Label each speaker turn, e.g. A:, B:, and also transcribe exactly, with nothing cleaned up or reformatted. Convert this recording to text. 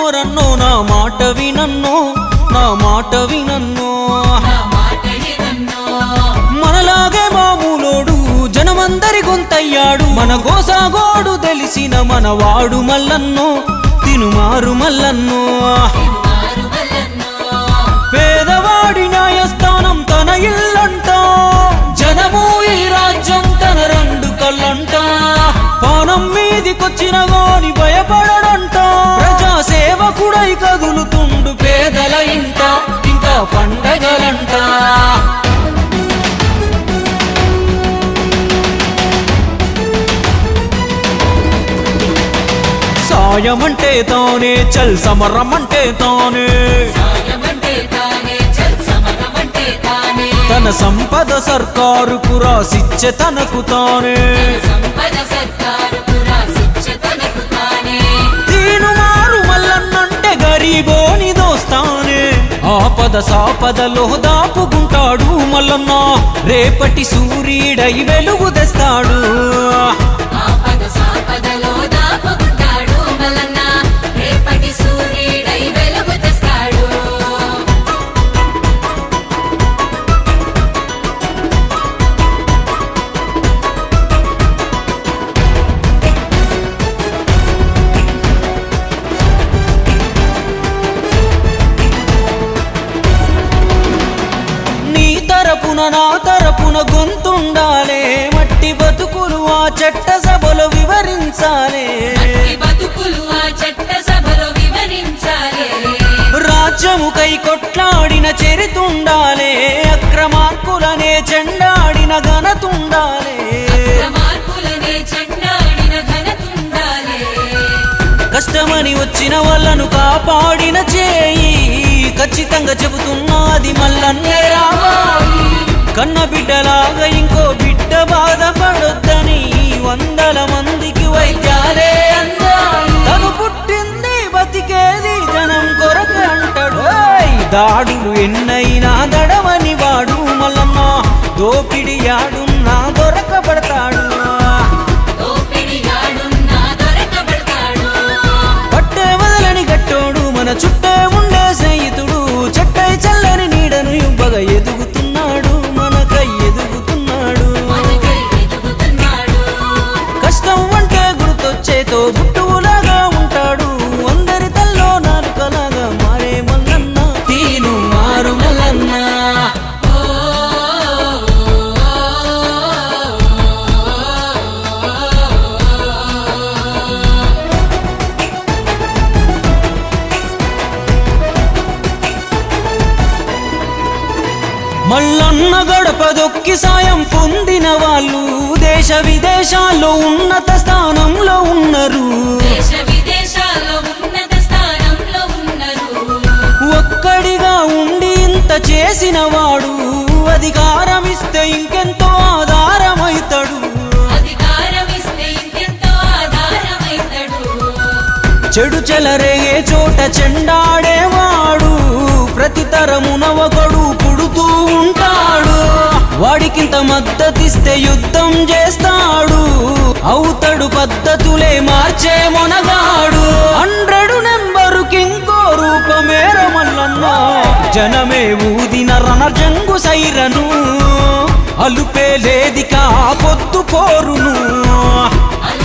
A: ఓరన్నో నా మాట వినన్నో నా మాట వినన్నో మనలాగే మామూలోడు జనమందరి గొంతయ్యాడు మన గోసాగోడు తెలిసిన మనవాడు మల్లన్నో తినుమారు మల్లన్నో పేదవాడి న్యాయస్థానం తన ఇల్లంట జనము ఈ రాజ్యం తన రెండు కళ్ళంట పానం మీదికొచ్చిన గాని భయపడడంట ప్రజా సేవకుడై కదులుతుండు పేదల ఇంట ఇంకా పండగలంట సాయమంటే తానే చల్ సమరమంటే తానే తన సంపద సర్కారుకు రాసిచ్చే తనకు తానే తీనుమారు మల్లన్నంటే గరీబోని దోస్తానే ఆపద సాపదలో దాపుకుంటాడు మల్లన్న రేపటి సూర్యుడై వెలుగు తెస్తాడు నా తరపున గొంతుండాలే మట్టి బతుకులు ఆ చట్ట సభలో వివరించాలే రాజ్యముకై కొట్లాడిన చరితుండాలే అక్రమార్కులనే చెండాడిన ఘనతుండాలే కష్టమని వచ్చిన వాళ్ళను కాపాడిన చేయి ఖచ్చితంగా చెబుతున్నది మల్లన్నే రావాలి కన్న బిడ్డలాగా ఇంకో బిడ్డ బాధపడొద్దని వందల మందికి వైద్యాలే అందాలి తను పుట్టింది బతికేది జనం కొరకు అంటాడు దాడులు ఎన్నైనా దడవని వాడు మల్లన్న దోపిడి ఆడున్నా దొరకబడతాడు పట్టే వదలని గట్టోడు మన చుట్టే ఉండే స్నేహితుడు చెట్టై చల్లని నీడను ఇవ్వగా ఎదుగుతున్నాడు మనకై ఎదుగుతున్నాడు కష్టం అంటే గుర్తొచ్చేతో గుట్టులాగా ఉంటాడు అందరి తల్లో నాలుకలాగా మారే మల్లన్న తీను మారు మల్లన్న మల్లన్న గడపదొక్కి సాయం పొందిన వాళ్ళు దేశ విదేశాల్లో ఉన్నత స్థానంలో ఉన్నారు ఒక్కడిగా ఉండి ఇంత చేసిన వాడు అధికారం ఇస్తే ఇంకెంతో ఆధారమైతాడు చెడు చెలరేగే చోట చెండాడేవాడు ప్రతి తరమున ఒకడు పుడుతూ ఉంటాడు వాడికింత మద్దతిస్తే యుద్ధం చేస్తాడు అవుతాడు పద్ధతులే మార్చే మొనగాడు హండ్రెడ్ నెంబరుకి ఇంకో రూపమేర మల్లన్న జనమే ఊదిన రణజంగు సైరను అలుపే లేదిక పొద్దు పోరును